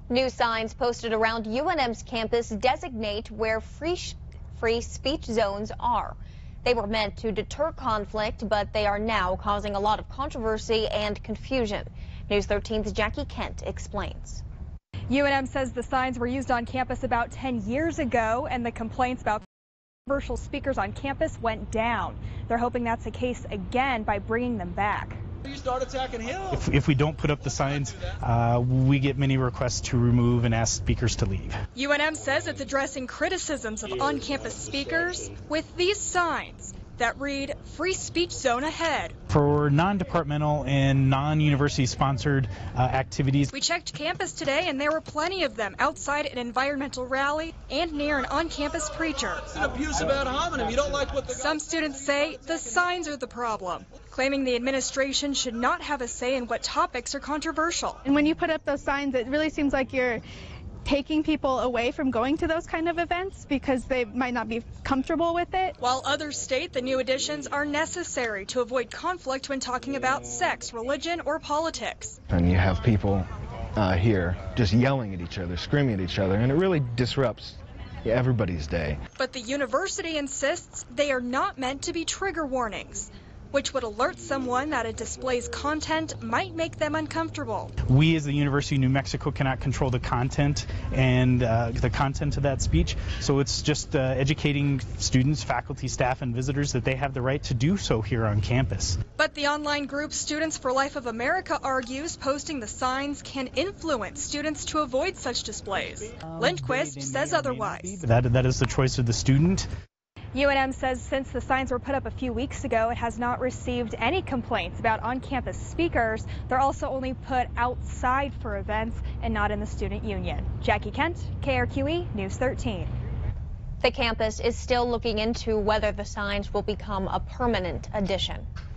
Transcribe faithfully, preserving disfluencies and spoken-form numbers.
New signs posted around U N M's campus designate where free, free speech zones are. They were meant to deter conflict, but they are now causing a lot of controversy and confusion. News thirteen's Jackie Kent explains. U N M says the signs were used on campus about ten years ago, and the complaints about controversial speakers on campus went down. They're hoping that's the case again by bringing them back. You start attacking him. If, if we don't put up the signs, uh, we get many requests to remove and ask speakers to leave. U N M says it's addressing criticisms of on-campus speakers with these signs that read "Free Speech Zone Ahead." For non-departmental and non-university sponsored uh, activities. We checked campus today and there were plenty of them outside an environmental rally and near an on-campus preacher. It's an abusive ad hominem. You don't like what the Some students say the signs are the problem, claiming the administration should not have a say in what topics are controversial. And when you put up those signs, it really seems like you're taking people away from going to those kind of events because they might not be comfortable with it. While others state the new additions are necessary to avoid conflict when talking about sex, religion, or politics. And you have people uh, here just yelling at each other, screaming at each other, and it really disrupts everybody's day. But the university insists they are not meant to be trigger warnings, which would alert someone that a display's content might make them uncomfortable. We as the University of New Mexico cannot control the content and uh, the content of that speech, so it's just uh, educating students, faculty, staff, and visitors that they have the right to do so here on campus. But the online group Students for Life of America argues posting the signs can influence students to avoid such displays. Um, Lindquist they, they says otherwise. Be, that, that is the choice of the student. U N M says since the signs were put up a few weeks ago, it has not received any complaints about on-campus speakers. They're also only put outside for events and not in the student union. Jackie Kent, K R Q E, News thirteen. The campus is still looking into whether the signs will become a permanent addition.